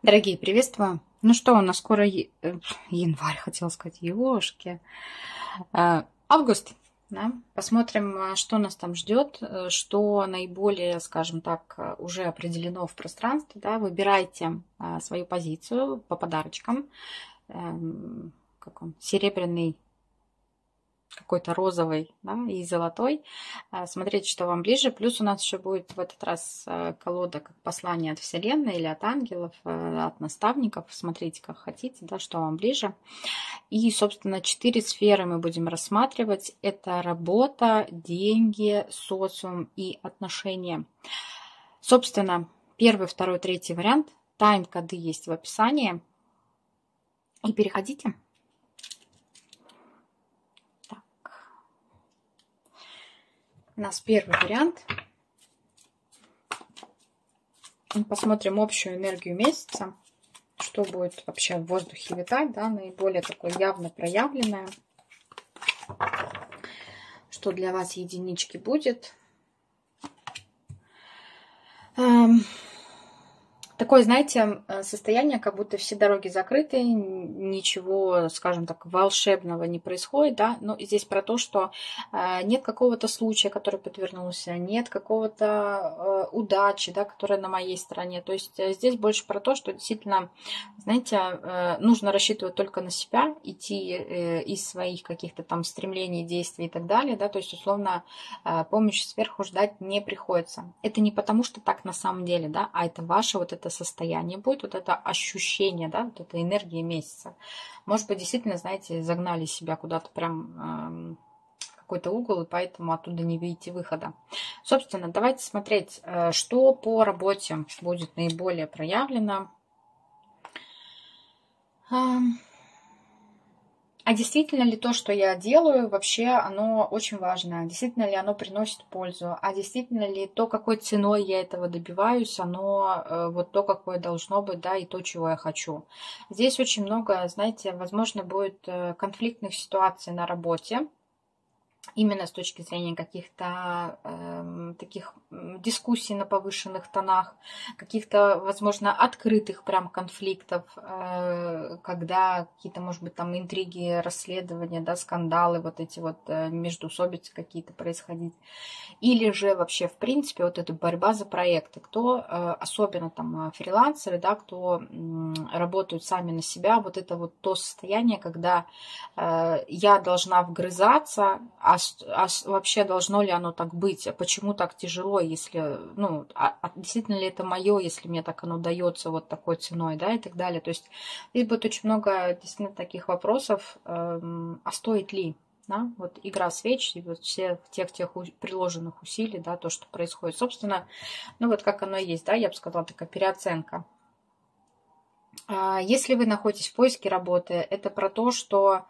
Дорогие, приветствую. Ну что, у нас скоро январь, хотела сказать, ёшки. Август, да? Посмотрим, что нас там ждет, что наиболее, скажем так, уже определено в пространстве, да? Выбирайте свою позицию по подарочкам. Как он? Серебряный, какой-то розовый, да, и золотой. Смотрите, что вам ближе. Плюс у нас еще будет в этот раз колода как послание от Вселенной или от ангелов, от наставников. Смотрите, как хотите, да, что вам ближе. И, собственно, 4 сферы мы будем рассматривать. Это работа, деньги, социум и отношения. Собственно, первый, второй, третий вариант. Тайм-коды есть в описании. И переходите. У нас первый вариант. Посмотрим общую энергию месяца. Что будет вообще в воздухе витать, да, наиболее такое явно проявленное. Что для вас единички будет. Такое, знаете, состояние, как будто все дороги закрыты, ничего, скажем так, волшебного не происходит, да, но здесь про то, что нет какого-то случая, который подвернулся, нет какого-то удачи, да, которая на моей стороне, то есть здесь больше про то, что действительно, знаете, нужно рассчитывать только на себя, идти из своих каких-то там стремлений, действий и так далее, да, то есть, условно, помощи сверху ждать не приходится. Это не потому, что так на самом деле, да, а это ваше вот это состояние будет, вот это ощущение, да, вот эта энергия месяца. Может быть, действительно, знаете, загнали себя куда-то прям в какой-то угол, и поэтому оттуда не видите выхода. Собственно, давайте смотреть, что по работе будет наиболее проявлено. А действительно ли то, что я делаю, вообще оно очень важно? Действительно ли оно приносит пользу? А действительно ли то, какой ценой я этого добиваюсь, оно вот то, какое должно быть, да, и то, чего я хочу? Здесь очень много, знаете, возможно, будет конфликтных ситуаций на работе. Именно с точки зрения каких-то таких дискуссий на повышенных тонах, каких-то, возможно, открытых прям конфликтов, когда какие-то, может быть, там интриги, расследования, да, скандалы, вот эти вот междоусобицы какие-то происходить. Или же вообще, в принципе, вот эта борьба за проекты. Кто, особенно там фрилансеры, да, кто работают сами на себя, вот это вот то состояние, когда я должна вгрызаться, а вообще должно ли оно так быть? Почему так тяжело, если, ну, действительно ли это мое, если мне так оно дается вот такой ценой, да, и так далее. То есть здесь будет очень много действительно таких вопросов, а стоит ли? Да, вот игра свеч, и вот всех тех приложенных усилий, да, то, что происходит. Собственно, ну вот как оно и есть, да, я бы сказала, такая переоценка. Если вы находитесь в поиске работы, это про то, что,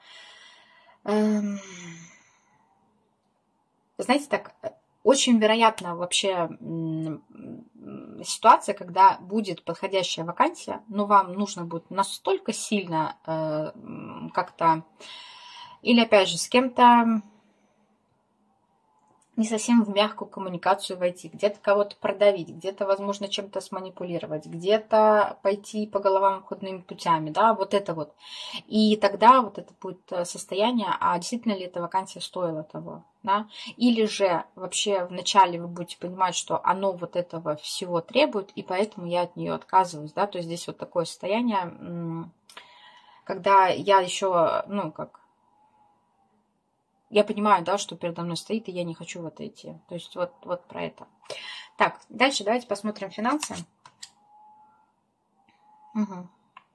знаете, так, очень вероятно вообще ситуация, когда будет подходящая вакансия, но вам нужно будет настолько сильно как-то, или опять же с кем-то не совсем в мягкую коммуникацию войти, где-то кого-то продавить, где-то, возможно, чем-то сманипулировать, где-то пойти по головам обходными путями, да, вот это вот. И тогда вот это будет состояние, а действительно ли эта вакансия стоила того, да? Или же вообще вначале вы будете понимать, что оно вот этого всего требует, и поэтому я от нее отказываюсь, да, то есть здесь вот такое состояние, когда я еще, ну, как, я понимаю, да, что передо мной стоит, и я не хочу в это идти. То есть вот про это. Так, дальше давайте посмотрим финансы. Угу.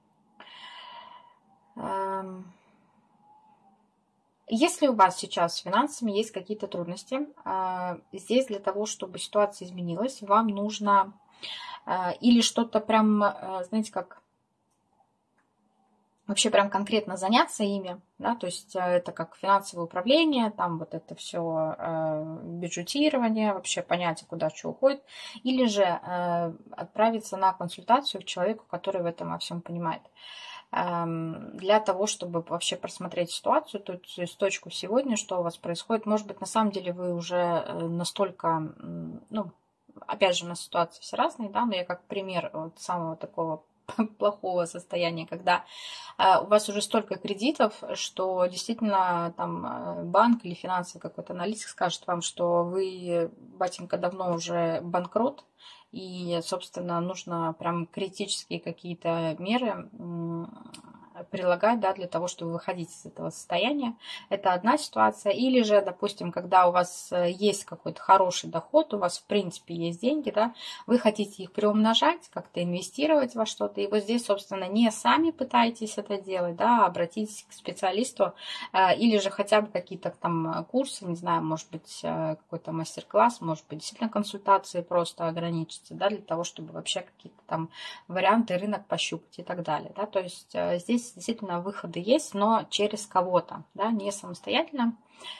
Если у вас сейчас с финансами есть какие-то трудности, здесь для того, чтобы ситуация изменилась, вам нужно или что-то прям, знаете, как вообще прям конкретно заняться ими, да, то есть это как финансовое управление, там вот это все бюджетирование, вообще понятие, куда что уходит, или же отправиться на консультацию к человеку, который в этом во всем понимает, для того, чтобы вообще просмотреть ситуацию, то есть точку сегодня, что у вас происходит. Может быть, на самом деле вы уже настолько, ну, опять же, у нас ситуации все разные, да, но я как пример вот самого такого плохого состояния, когда у вас уже столько кредитов, что действительно там банк или финансовый какой-то аналитик скажет вам, что вы, батенька, давно уже банкрот, и, собственно, нужно прям критические какие-то меры прилагать, да, для того, чтобы выходить из этого состояния. Это одна ситуация. Или же, допустим, когда у вас есть какой-то хороший доход, у вас, в принципе, есть деньги, да, вы хотите их приумножать, как-то инвестировать во что-то, и вот здесь, собственно, не сами пытаетесь это делать, да, а обратитесь к специалисту, или же хотя бы какие-то там курсы, не знаю, может быть, какой-то мастер-класс, может быть, действительно консультации просто ограничиться, да, для того, чтобы вообще какие-то там варианты, рынок пощупать и так далее, да, то есть здесь действительно выходы есть, но через кого-то, да, не самостоятельно,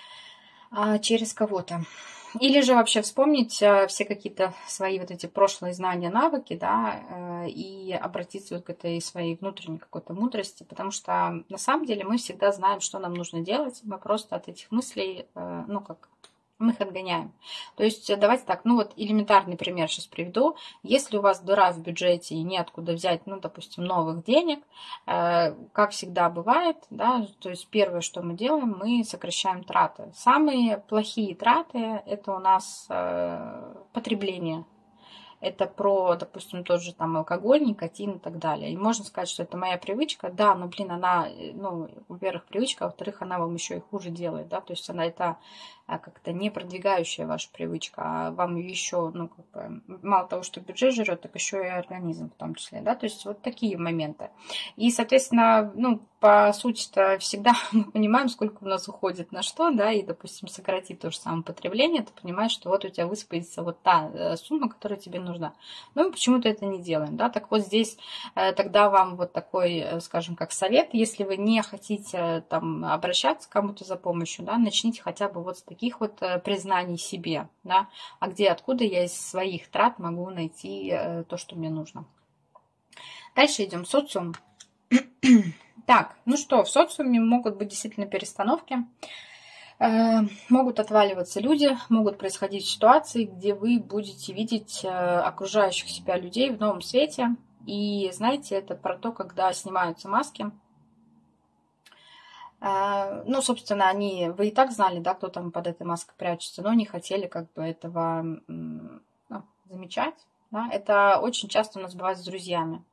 а через кого-то. Или же вообще вспомнить все какие-то свои вот эти прошлые знания, навыки, да, и обратиться вот к этой своей внутренней какой-то мудрости, потому что на самом деле мы всегда знаем, что нам нужно делать, мы просто от этих мыслей, ну как, мы их отгоняем. То есть давайте так, ну вот элементарный пример сейчас приведу. Если у вас дыра в бюджете и неоткуда взять, ну, допустим, новых денег, как всегда бывает, да, то есть первое, что мы делаем, мы сокращаем траты. Самые плохие траты – это у нас потребление. Это про, допустим, тот же там алкоголь, никотин и так далее. И можно сказать, что это моя привычка. Да, но, блин, она, ну, во-первых, привычка, а во-вторых, она вам еще и хуже делает, да, то есть она это как-то не продвигающая ваша привычка, а вам еще, ну, как бы, мало того, что бюджет жрет, так еще и организм в том числе, да, то есть вот такие моменты. И, соответственно, ну, по сути-то всегда мы понимаем, сколько у нас уходит на что, да, и, допустим, сократить то же самое потребление, ты понимаешь, что вот у тебя высыпается вот та сумма, которая тебе нужна. Но мы почему-то это не делаем, да, так вот здесь тогда вам вот такой, скажем, как совет, если вы не хотите там обращаться к кому-то за помощью, да, начните хотя бы вот с таких вот признаний себе, да, а где, откуда я из своих трат могу найти то, что мне нужно. Дальше идем. Социум. Так, ну что, в социуме могут быть действительно перестановки, могут отваливаться люди, могут происходить ситуации, где вы будете видеть окружающих себя людей в новом свете. И знаете, это про то, когда снимаются маски. Ну, собственно, вы и так знали, да, кто там под этой маской прячется, но не хотели как бы этого замечать. Да? Это очень часто у нас бывает с друзьями.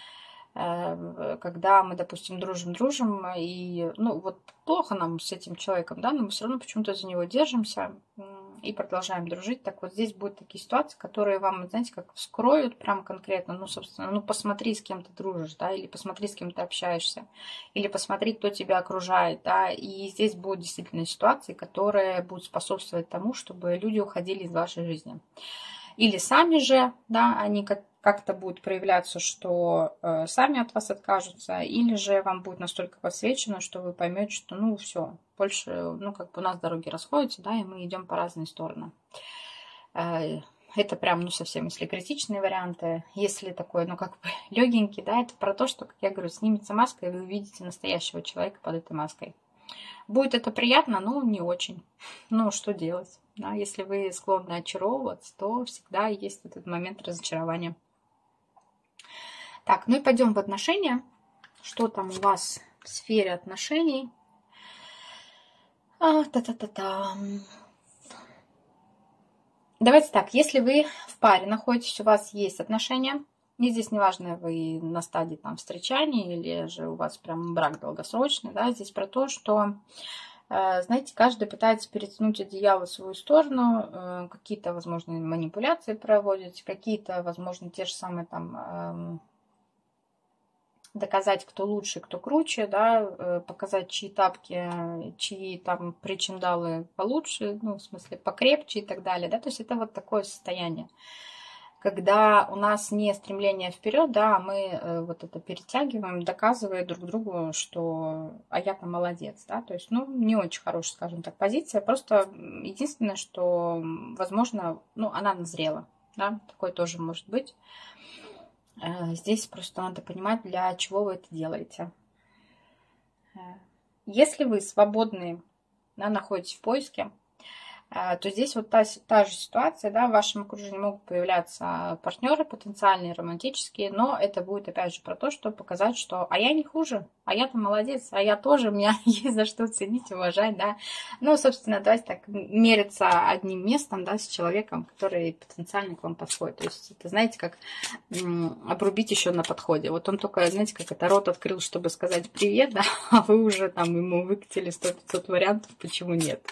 Когда мы, допустим, дружим, и, ну, вот плохо нам с этим человеком, да, но мы все равно почему-то за него держимся и продолжаем дружить. Так вот здесь будут такие ситуации, которые вам, знаете, как вскроют прям конкретно, ну, собственно, ну, посмотри, с кем ты дружишь, да, или посмотри, с кем ты общаешься, или посмотри, кто тебя окружает, да, и здесь будут действительно ситуации, которые будут способствовать тому, чтобы люди уходили из вашей жизни. Или сами же, да, они как-то будут проявляться, что сами от вас откажутся, или же вам будет настолько подсвечено, что вы поймете, что ну все, больше, ну как бы у нас дороги расходятся, да, и мы идем по разные стороны. Это прям, ну совсем, если критичные варианты, если такой, ну как бы легенький, да, это про то, что, как я говорю, снимется маска, и вы увидите настоящего человека под этой маской. Будет это приятно, но не очень. Ну, что делать? Да, если вы склонны очаровываться, то всегда есть этот момент разочарования. Так, ну и пойдем в отношения. Что там у вас в сфере отношений? Давайте так, если вы в паре находитесь, у вас есть отношения, и здесь неважно, вы на стадии там встречания или же у вас прям брак долгосрочный, да, здесь про то, что, знаете, каждый пытается перетянуть одеяло в свою сторону, какие-то, возможно, манипуляции проводят, какие-то, возможно, те же самые там доказать, кто лучше, кто круче, да, показать, чьи тапки, чьи там причиндалы получше, ну, в смысле, покрепче и так далее, да, то есть это вот такое состояние, когда у нас не стремление вперед, да, а мы вот это перетягиваем, доказывая друг другу, что а я-то молодец, да, то есть, ну, не очень хорошая, скажем так, позиция, просто единственное, что, возможно, ну, она назрела, да, такое тоже может быть. Здесь просто надо понимать, для чего вы это делаете. Если вы свободны, да, находитесь в поиске, то здесь вот та же ситуация, да, в вашем окружении могут появляться партнеры потенциальные, романтические, но это будет опять же про то, что показать, что а я не хуже, а я-то молодец, а я тоже, у меня есть за что ценить, уважать, да. Ну, собственно, давайте так мериться одним местом, да, с человеком, который потенциально к вам подходит. То есть это, знаете, как обрубить еще на подходе. Вот он только, знаете, как это рот открыл, чтобы сказать привет, да, а вы уже там ему выкатили 100-500 вариантов, почему нет.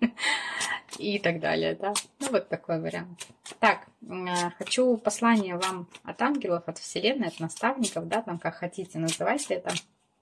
И так далее, да. Ну, вот такой вариант. Так, хочу послание вам от ангелов, от Вселенной, от наставников, да, там как хотите, называйте это,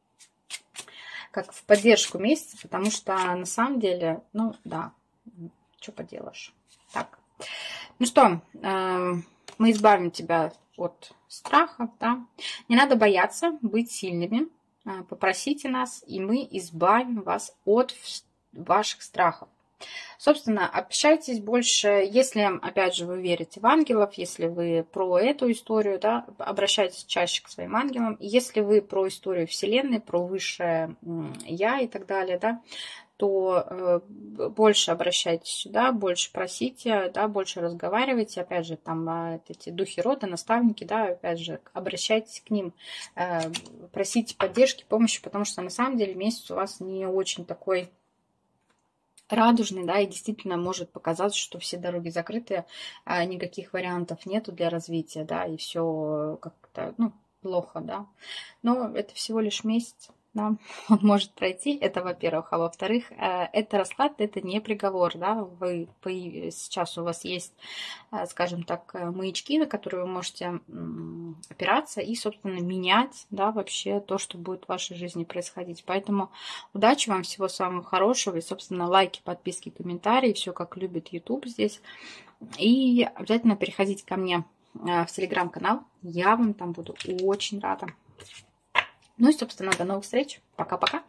как в поддержку месяца, потому что на самом деле, ну, да, что поделаешь. Так, ну что, мы избавим тебя от страха, да. Не надо бояться быть сильными. Попросите нас, и мы избавим вас от ваших страхов. Собственно, общайтесь больше, если, опять же, вы верите в ангелов, если вы про эту историю, да, обращайтесь чаще к своим ангелам. Если вы про историю Вселенной, про высшее Я и так далее, да, то больше обращайтесь сюда, больше просите, да, больше разговаривайте. Опять же, там эти духи рода, наставники, да, опять же, обращайтесь к ним, просите поддержки, помощи, потому что на самом деле месяц у вас не очень такой радужный, да, и действительно может показаться, что все дороги закрыты, а никаких вариантов нету для развития, да, и все как-то, ну, плохо, да. Но это всего лишь месяц, да, он может пройти, это во-первых. А во-вторых, это расклад, это не приговор, да, сейчас у вас есть, скажем так, маячки, на которые вы можете опираться и, собственно, менять, да, вообще то, что будет в вашей жизни происходить. Поэтому удачи вам, всего самого хорошего, и, собственно, лайки, подписки, комментарии, все как любит YouTube здесь. И обязательно переходите ко мне в телеграм-канал, я вам там буду очень рада. Ну и, собственно, до новых встреч. Пока-пока.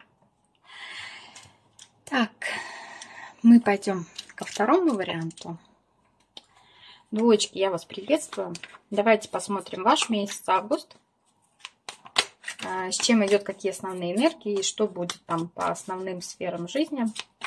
Так, мы пойдем ко второму варианту. Двоечки, я вас приветствую. Давайте посмотрим ваш месяц, август. С чем идет, какие основные энергии, и что будет там по основным сферам жизни.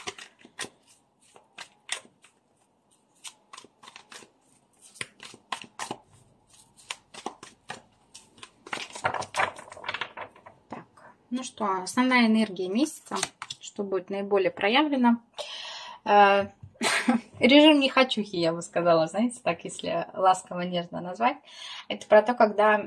Ну что, основная энергия месяца, что будет наиболее проявлено. Режим не хочухи, я бы сказала, знаете, так, если ласково, нежно назвать. Это про то, когда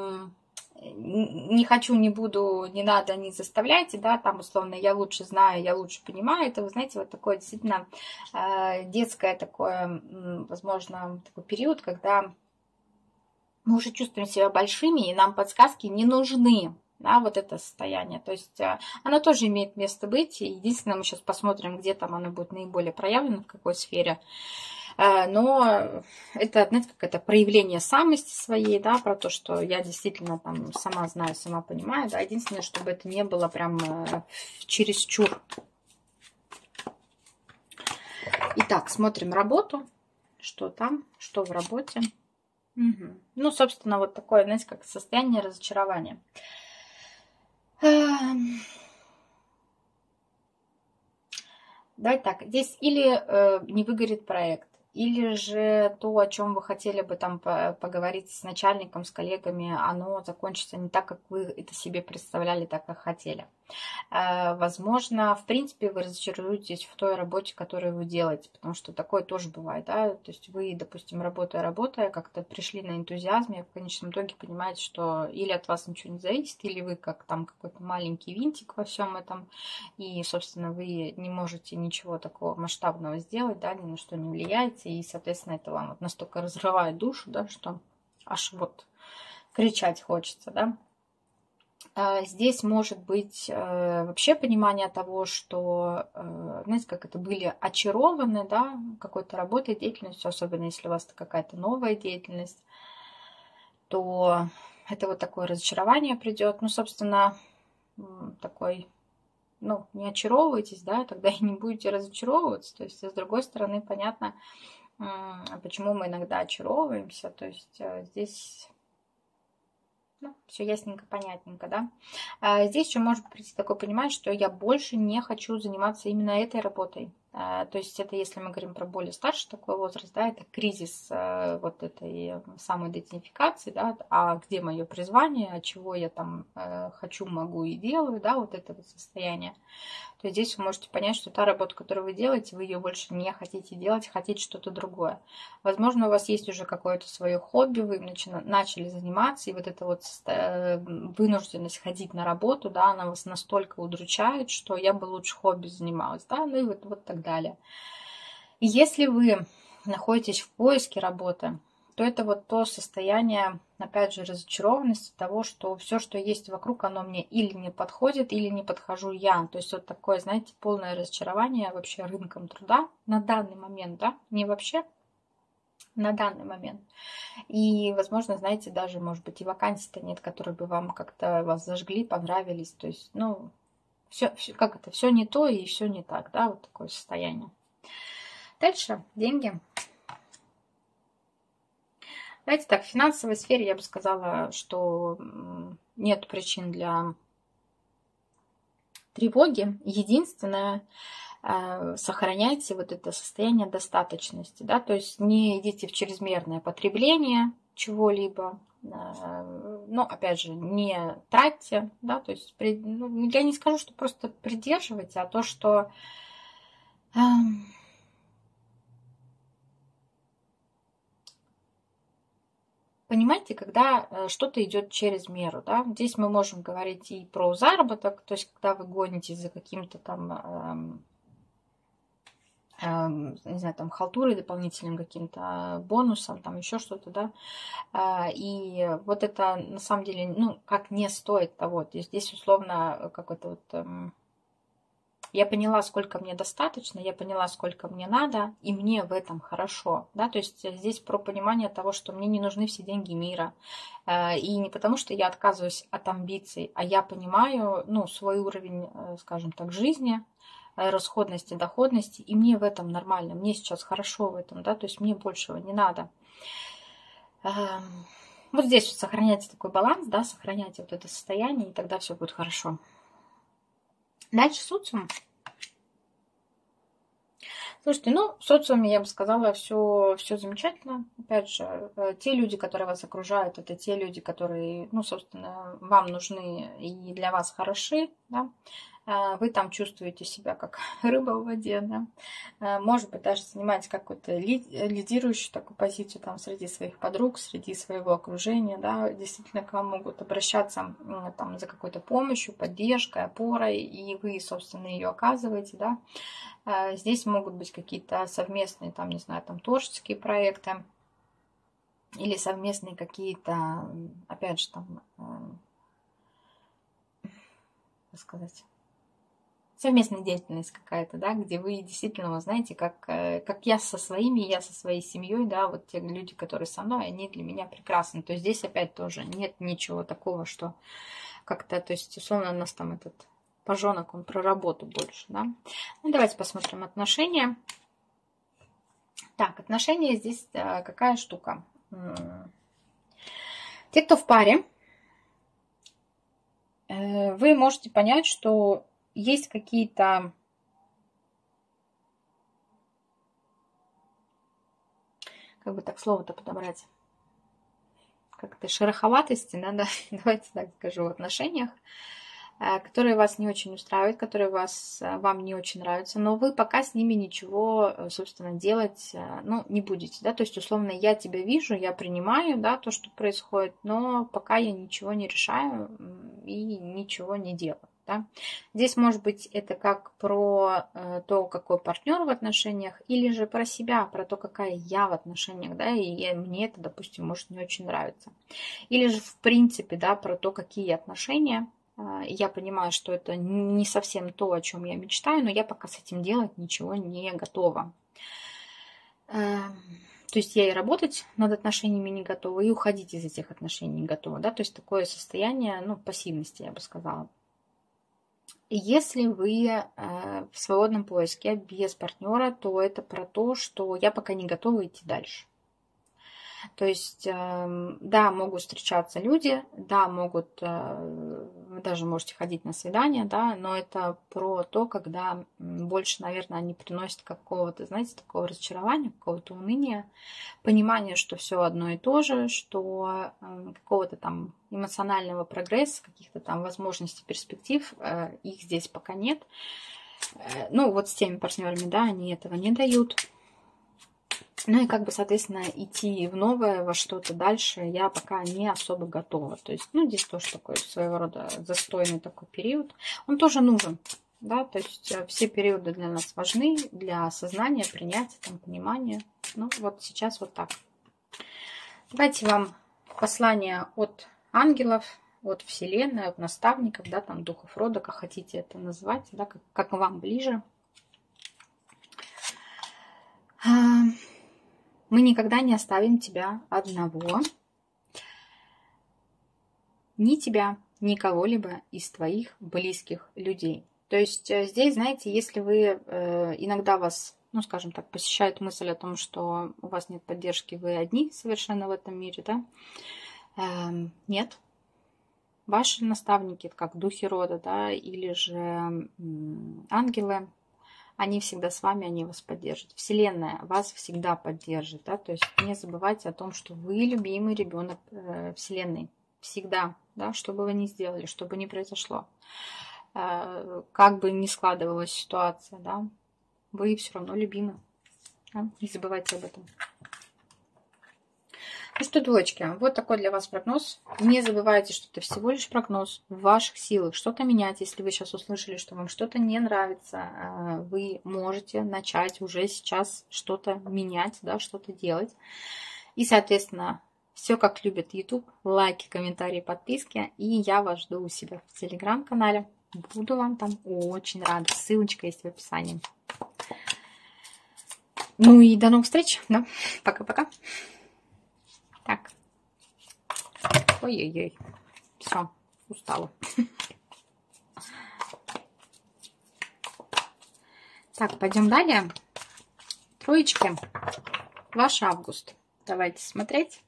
не хочу, не буду, не надо, не заставляйте, да, там, условно, я лучше знаю, я лучше понимаю. Это, вы знаете, вот такое действительно детское такое, возможно, такой период, когда мы уже чувствуем себя большими, и нам подсказки не нужны. Да, вот это состояние. То есть оно тоже имеет место быть. Единственное, мы сейчас посмотрим, где там оно будет наиболее проявлено, в какой сфере. Но это, знаете, как это проявление самости своей, да, про то, что я действительно там сама знаю, сама понимаю. Да, единственное, чтобы это не было прям чересчур. Итак, смотрим работу. Что там, что в работе. Угу. Ну, собственно, вот такое, знаете, как состояние разочарования. Давайте так, здесь или не выгорит проект, или же то, о чем вы хотели бы там поговорить с начальником, с коллегами, оно закончится не так, как вы это себе представляли, так, как хотели. Возможно, в принципе, вы разочаруетесь в той работе, которую вы делаете, потому что такое тоже бывает, да, то есть вы, допустим, работая, как-то пришли на энтузиазме, в конечном итоге понимаете, что или от вас ничего не зависит, или вы как там какой-то маленький винтик во всем этом, и, собственно, вы не можете ничего такого масштабного сделать, да, ни на что не влияете, и, соответственно, это вам вот настолько разрывает душу, да, что аж вот кричать хочется, да. Здесь может быть вообще понимание того, что, знаете, как это, были очарованы, да, какой-то работой, деятельностью, особенно если у вас какая-то новая деятельность, то это вот такое разочарование придет. Ну, собственно, такой, ну, не очаровывайтесь, да, тогда и не будете разочаровываться. То есть, с другой стороны, понятно, почему мы иногда очаровываемся. То есть, здесь... Ну, все ясненько, понятненько, да. Здесь еще может прийти такое понимание, что я больше не хочу заниматься именно этой работой. То есть это, если мы говорим про более старший такой возраст, да, это кризис вот этой самоидентификации, да, а где мое призвание, а чего я там хочу, могу и делаю, да, вот это вот состояние. То есть здесь вы можете понять, что та работа, которую вы делаете, вы ее больше не хотите делать, хотите что-то другое. Возможно, у вас есть уже какое-то свое хобби, вы им начали заниматься, и вот эта вот вынужденность ходить на работу, да, она вас настолько удручает, что я бы лучше хобби занималась, да, ну и вот так далее. И если вы находитесь в поиске работы, то это вот то состояние, опять же, разочарованности того, что все, что есть вокруг, оно мне или не подходит, или не подхожу я. То есть вот такое, знаете, полное разочарование вообще рынком труда на данный момент, да, не вообще, на данный момент. И, возможно, знаете, даже, может быть, и вакансий-то нет, которые бы вам как-то вас зажгли, понравились. То есть, ну, все, как это, все не то и все не так, да, вот такое состояние. Дальше деньги. Знаете, так, в финансовой сфере я бы сказала, что нет причин для тревоги. Единственное, сохраняйте вот это состояние достаточности, да, то есть не идите в чрезмерное потребление чего-либо, но, опять же, не тратьте, да, то есть я не скажу, что просто придерживайте, а то, что понимаете, когда что-то идет через меру, да, здесь мы можем говорить и про заработок, то есть когда вы гонитесь за каким-то там, не знаю, там халтурой дополнительным каким-то бонусом, там еще что-то, да, и вот это на самом деле, ну, как не стоит того, то есть здесь условно как это вот я поняла, сколько мне достаточно, я поняла, сколько мне надо, и мне в этом хорошо. Да? То есть здесь про понимание того, что мне не нужны все деньги мира. И не потому, что я отказываюсь от амбиций, а я понимаю, ну, свой уровень, скажем так, жизни, расходности, доходности, и мне в этом нормально, мне сейчас хорошо в этом, да, то есть мне большего не надо. Вот здесь вот сохраняйте такой баланс, да, сохраняйте вот это состояние, и тогда все будет хорошо. Дальше социум. Слушайте, ну, в социуме, я бы сказала, все замечательно. Опять же, те люди, которые вас окружают, это те люди, которые, ну, собственно, вам нужны и для вас хороши, да. Вы там чувствуете себя как рыба в воде, да. Может быть, даже занимаете какую-то лидирующую такую позицию там среди своих подруг, среди своего окружения, да. Действительно, к вам могут обращаться там за какой-то помощью, поддержкой, опорой, и вы, собственно, ее оказываете, да. Здесь могут быть какие-то совместные, там, не знаю, там творческие проекты или совместные какие-то, опять же, там, как сказать, совместная деятельность какая-то, да, где вы действительно, вы знаете, как я со своими, я со своей семьей, да, вот те люди, которые со мной, они для меня прекрасны. То есть здесь опять тоже нет ничего такого, что как-то, то есть, условно, у нас там этот пожонок, он про работу больше, да. Ну, давайте посмотрим отношения. Так, отношения здесь какая штука? Те, кто в паре, вы можете понять, что есть какие-то как бы так слово-то подобрать, как-то шероховатости, да, давайте так скажу, в отношениях, которые вас не очень устраивают, которые вам не очень нравятся, но вы пока с ними ничего, собственно, делать, ну, не будете, да, то есть, условно, я тебя вижу, я принимаю, да, то, что происходит, но пока я ничего не решаю и ничего не делаю. Да? Здесь, может быть, это как про то, какой партнер в отношениях, или же про себя, про то, какая я в отношениях, да, и мне это, допустим, может не очень нравиться. Или же, в принципе, да, про то, какие отношения. Я понимаю, что это не совсем то, о чем я мечтаю, но я пока с этим делать ничего не готова. То есть я и работать над отношениями не готова, и уходить из этих отношений не готова. Да? То есть такое состояние, ну, пассивности, я бы сказала. Если вы в свободном поиске без партнера, то это про то, что я пока не готова идти дальше. То есть, да, могут встречаться люди, да, могут, вы даже можете ходить на свидания, да, но это про то, когда больше, наверное, они приносят какого-то, знаете, такого разочарования, какого-то уныния, понимание, что все одно и то же, что какого-то там эмоционального прогресса, каких-то там возможностей, перспектив, их здесь пока нет. Ну, вот с теми партнерами, да, они этого не дают. Ну и как бы, соответственно, идти в новое, во что-то дальше я пока не особо готова. То есть, ну, здесь тоже такой своего рода застойный такой период. Он тоже нужен, да, то есть все периоды для нас важны, для осознания, принятия, там, понимания. Ну, вот сейчас вот так. Давайте вам послание от ангелов, от Вселенной, от наставников, да, там, духов рода, как хотите это назвать, да, как вам ближе. Мы никогда не оставим тебя одного, ни тебя, ни кого-либо из твоих близких людей. То есть здесь, знаете, если вы иногда вас, ну, скажем так, посещает мысль о том, что у вас нет поддержки, вы одни совершенно в этом мире, да, нет. Ваши наставники, как духи рода, да, или же ангелы, они всегда с вами, они вас поддержат. Вселенная вас всегда поддержит, да, то есть не забывайте о том, что вы любимый ребенок Вселенной. Всегда, да, что бы вы ни сделали, что бы ни произошло, как бы ни складывалась ситуация, да, вы все равно любимы. Да? Не забывайте об этом. Ну что, двоечки, вот такой для вас прогноз. Не забывайте, что это всего лишь прогноз. В ваших силах что-то менять. Если вы сейчас услышали, что вам что-то не нравится, вы можете начать уже сейчас что-то менять, да, что-то делать. И, соответственно, все как любит YouTube. Лайки, комментарии, подписки. И я вас жду у себя в Телеграм-канале. Буду вам там очень рада. Ссылочка есть в описании. Ну и до новых встреч. Да? Пока-пока. Так. Ой-ой-ой. Все, устала. Так, пойдем далее. Троечки. Ваш август. Давайте смотреть.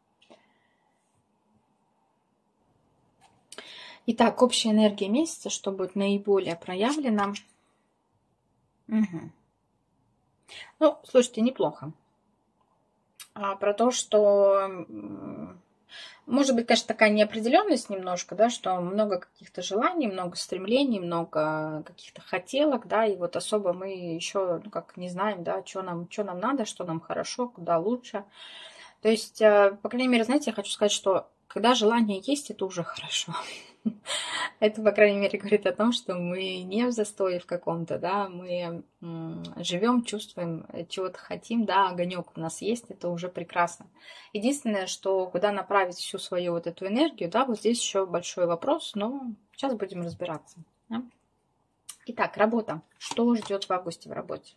Итак, общая энергия месяца, что будет наиболее проявлена. Угу. Ну, слушайте, неплохо. Про то, что, может быть, конечно, такая неопределенность немножко, да, что много каких-то желаний, много стремлений, много каких-то хотелок, да, и вот особо мы еще, ну, как не знаем, да, что нам надо, что нам хорошо, куда лучше. То есть, по крайней мере, знаете, я хочу сказать, что когда желание есть, это уже хорошо. Это, по крайней мере, говорит о том, что мы не в застое в каком-то, да, мы живем, чувствуем, чего-то хотим, да, огонек у нас есть, это уже прекрасно. Единственное, что куда направить всю свою вот эту энергию, да, вот здесь еще большой вопрос, но сейчас будем разбираться. Да? Итак, работа. Что ждет в августе в работе?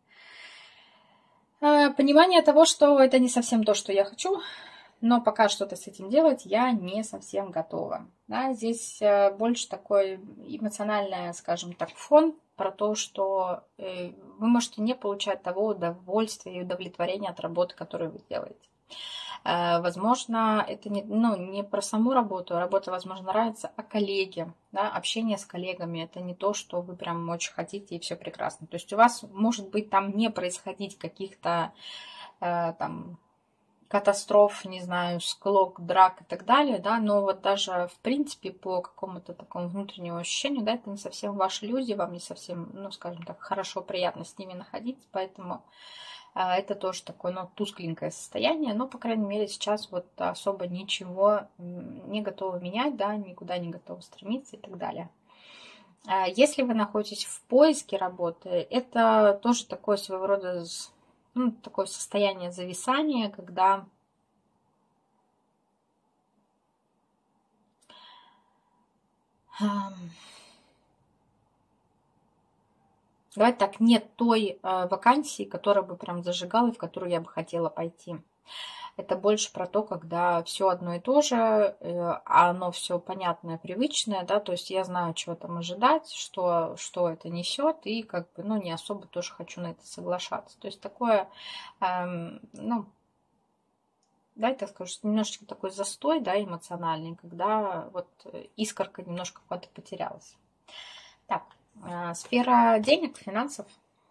Понимание того, что это не совсем то, что я хочу, но пока что-то с этим делать я не совсем готова. Да, здесь больше такой эмоциональный, скажем так, фон про то, что вы можете не получать того удовольствия и удовлетворения от работы, которую вы делаете. Возможно, это не про саму работу. Работа, возможно, нравится, а коллеги, да, общение с коллегами. Это не то, что вы прям очень хотите, и все прекрасно. То есть у вас может быть там не происходить каких-то там катастроф, не знаю, склок, драк и так далее, да, но вот даже в принципе по какому-то такому внутреннему ощущению, да, это не совсем ваши люди, вам не совсем, ну, скажем так, хорошо, приятно с ними находиться, поэтому это тоже такое, ну, тускленькое состояние, но, по крайней мере, сейчас вот особо ничего не готовы менять, да, никуда не готовы стремиться и так далее. Если вы находитесь в поиске работы, это тоже такое своего рода, ну, такое состояние зависания, когда давайте так, нет той вакансии, которая бы прям зажигала, и в которую я бы хотела пойти. Это больше про то, когда все одно и то же, а оно все понятное, привычное, да, то есть я знаю, чего там ожидать, что это несет, и как бы, ну, не особо тоже хочу на это соглашаться. То есть такое, ну, да, так скажу, немножечко такой застой, да, эмоциональный, когда вот искорка немножко куда-то потерялась. Так, сфера денег, финансов.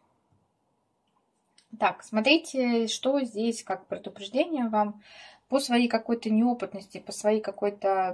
Так, смотрите, что здесь как предупреждение вам по своей какой-то неопытности, по своей какой-то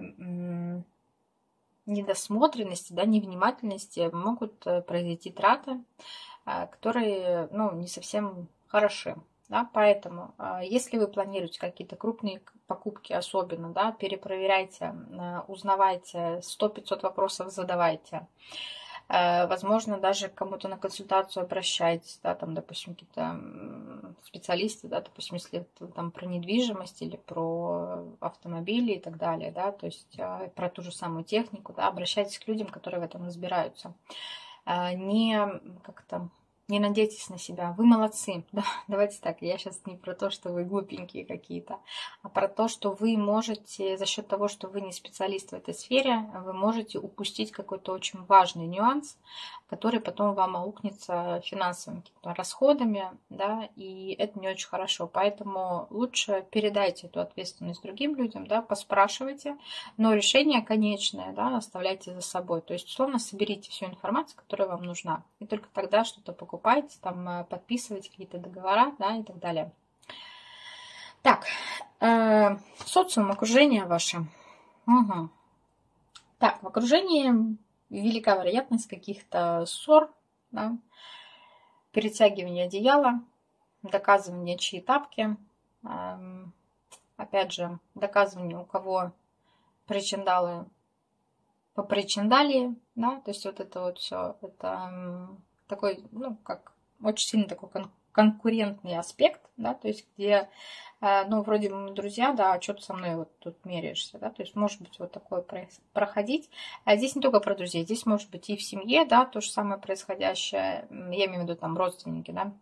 недосмотренности, да, невнимательности могут произойти траты, которые, ну, не совсем хороши. Да, поэтому, если вы планируете какие-то крупные покупки особенно, да, перепроверяйте, узнавайте, 100-500 вопросов задавайте. Возможно, даже к кому-то на консультацию обращайтесь, да, там, допустим, какие-то специалисты, да, допустим, если это там про недвижимость или про автомобили и так далее, да, то есть про ту же самую технику, да, обращайтесь к людям, которые в этом разбираются. Не как-то не надейтесь на себя. Вы молодцы. Да, давайте так, я сейчас не про то, что вы глупенькие какие-то, а про то, что вы можете, за счет того, что вы не специалист в этой сфере, вы можете упустить какой-то очень важный нюанс, который потом вам аукнется финансовыми какими-то расходами, да, и это не очень хорошо. Поэтому лучше передайте эту ответственность другим людям, да, поспрашивайте, но решение конечное, да, оставляйте за собой. То есть, условно, соберите всю информацию, которая вам нужна, и только тогда что-то покупайте, там, подписывайте какие-то договора, да, и так далее. Так, социум, окружение ваше. Угу. Так, в окружении велика вероятность каких-то ссор, да, перетягивания одеяла, доказывания, чьи тапки. Опять же, доказывание, у кого причиндалы по причиндалии, да, то есть вот это вот все, это такой, ну, как очень сильно такой конкурентный аспект, да, то есть где, ну, вроде мы друзья, да, а что ты со мной вот тут меряешься, да, то есть может быть вот такое проходить. А здесь не только про друзей, здесь может быть и в семье, да, то же самое происходящее, я имею в виду там родственники, да,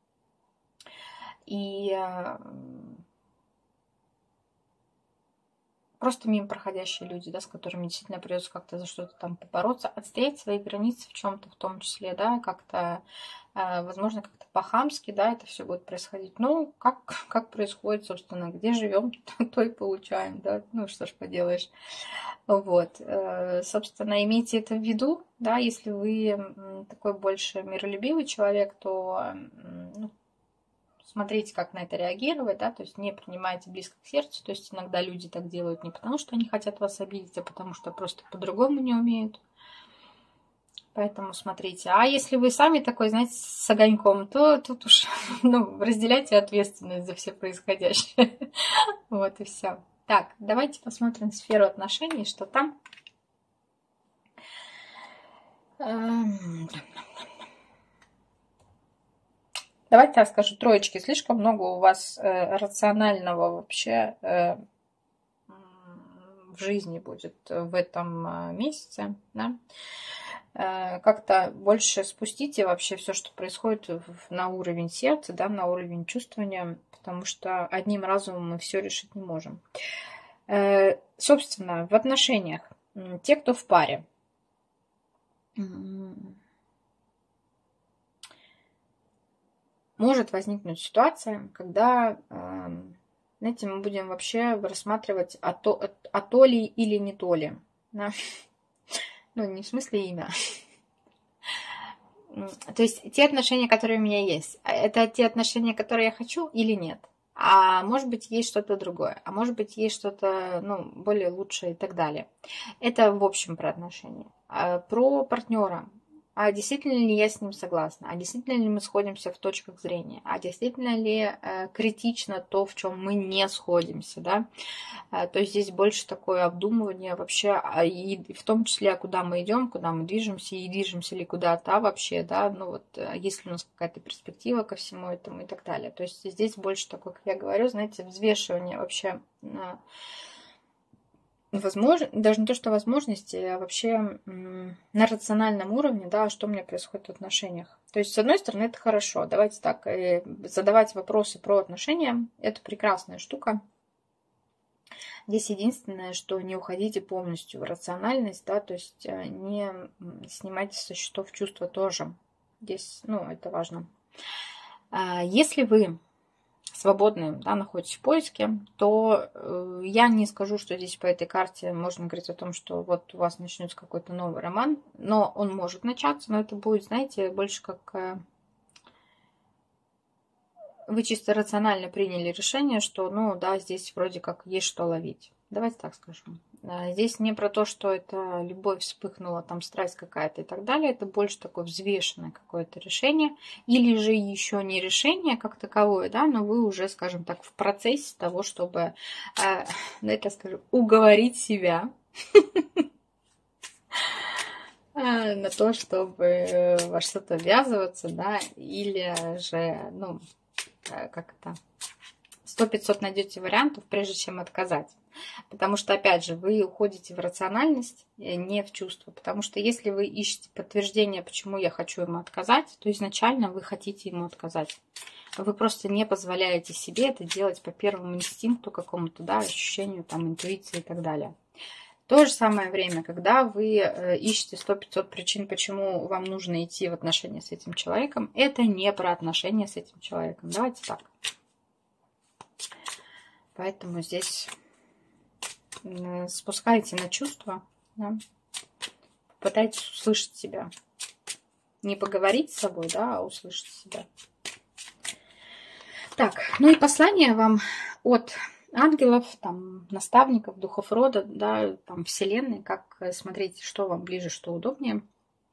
и просто мимо проходящие люди, да, с которыми действительно придется как-то за что-то там побороться, отстоять свои границы в чем-то, в том числе, да, как-то, возможно, как-то по-хамски, да, это все будет происходить. Ну, как происходит, собственно, где живем, то и получаем, да, ну, что ж поделаешь. Вот, собственно, имейте это в виду, да, если вы такой больше миролюбивый человек, то, ну, смотрите, как на это реагировать, да, то есть не принимайте близко к сердцу, то есть иногда люди так делают не потому, что они хотят вас обидеть, а потому что просто по-другому не умеют. Поэтому смотрите. А если вы сами такой, знаете, с огоньком, то тут уж, ну, разделяйте ответственность за все происходящее. Вот и все. Так, давайте посмотрим сферу отношений, что там. Давайте я скажу, троечки, слишком много у вас рационального вообще в жизни будет в этом месяце, да? Как-то больше спустите вообще все, что происходит на уровень сердца, да, на уровень чувствования, потому что одним разумом мы все решить не можем. Собственно, в отношениях, те, кто в паре, может возникнуть ситуация, когда, знаете, мы будем вообще рассматривать, а то ли или не то ли. Да? Ну, не в смысле имя. То есть те отношения, которые у меня есть, это те отношения, которые я хочу или нет. А может быть, есть что-то другое. А может быть, есть что-то, ну, более лучшее и так далее. Это в общем про отношения. Про партнера. А действительно ли я с ним согласна? А действительно ли мы сходимся в точках зрения? А действительно ли критично то, в чем мы не сходимся? Да? То есть здесь больше такое обдумывание вообще, и в том числе, куда мы идем, куда мы движемся, и движемся ли куда-то вообще, да, ну вот, есть ли у нас какая-то перспектива ко всему этому и так далее. То есть здесь больше такое, как я говорю, знаете, взвешивание вообще возможно, даже не то, что возможности, а вообще на рациональном уровне, да, что у меня происходит в отношениях. То есть, с одной стороны, это хорошо. Давайте так, задавать вопросы про отношения, это прекрасная штука. Здесь единственное, что не уходите полностью в рациональность, да, то есть не снимайте со счетов чувства тоже. Здесь, ну, это важно. Если вы свободны, да, находитесь в поиске, то я не скажу, что здесь по этой карте можно говорить о том, что вот у вас начнется какой-то новый роман, но он может начаться, но это будет, знаете, больше как вы чисто рационально приняли решение, что, ну да, здесь вроде как есть что ловить. Давайте так скажем. Здесь не про то, что это любовь вспыхнула, там страсть какая-то и так далее. Это больше такое взвешенное какое-то решение. Или же еще не решение как таковое, да, но вы уже, скажем так, в процессе того, чтобы, это скажем, уговорить себя на то, чтобы во что-то ввязываться, да, или же, ну, как это, 100-500 найдете вариантов, прежде чем отказать. Потому что, опять же, вы уходите в рациональность, не в чувство. Потому что если вы ищете подтверждение, почему я хочу ему отказать, то изначально вы хотите ему отказать. Вы просто не позволяете себе это делать по первому инстинкту какому-то, да, ощущению, там, интуиции и так далее. В то же самое время, когда вы ищете 100-500 причин, почему вам нужно идти в отношения с этим человеком, это не про отношения с этим человеком. Давайте так. Поэтому здесь спускайте на чувства, да? Попытайтесь услышать себя. Не поговорить с собой, да, а услышать себя. Так, ну и послание вам от ангелов, там, наставников, духов рода, да, там, вселенной, как смотрите, что вам ближе, что удобнее.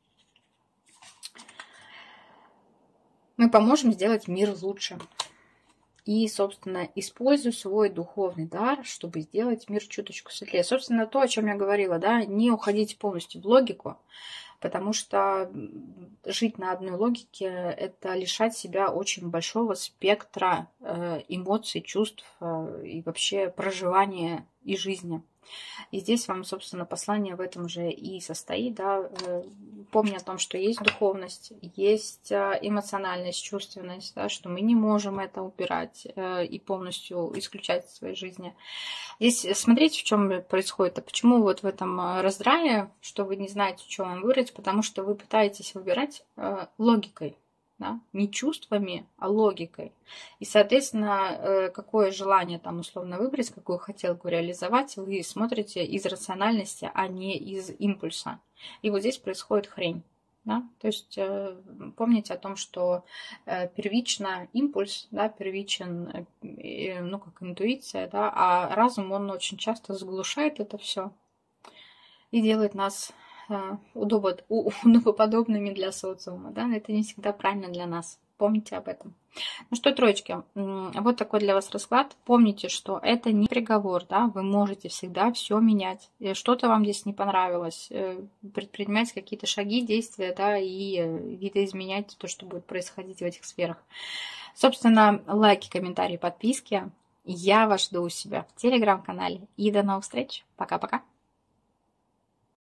Мы поможем сделать мир лучше. И, собственно, использую свой духовный дар, чтобы сделать мир чуточку светлее. Собственно, то, о чем я говорила, да, не уходите полностью в логику, потому что жить на одной логике – это лишать себя очень большого спектра эмоций, чувств и вообще проживания и жизни. И здесь вам, собственно, послание в этом же и состоит, да, помни о том, что есть духовность, есть эмоциональность, чувственность, да, что мы не можем это убирать и полностью исключать из своей жизни. Здесь смотрите, в чем происходит, а почему вот в этом раздрае, что вы не знаете, что вам выбрать, потому что вы пытаетесь выбирать логикой. Да? Не чувствами, а логикой. И, соответственно, какое желание там условно выбрать, какую хотелку реализовать, вы смотрите из рациональности, а не из импульса. И вот здесь происходит хрень. Да? То есть помните о том, что первично импульс, да, первичен, ну, как интуиция, да, а разум, он очень часто заглушает это все и делает нас удобоподобными для социума. Да? Но это не всегда правильно для нас. Помните об этом. Ну что, троечки, вот такой для вас расклад. Помните, что это не приговор, да? Вы можете всегда все менять. Что-то вам здесь не понравилось, предпринимать какие-то шаги, действия, да, и видоизменять то, что будет происходить в этих сферах. Собственно, лайки, комментарии, подписки. Я вас жду у себя в телеграм-канале. И до новых встреч. Пока-пока.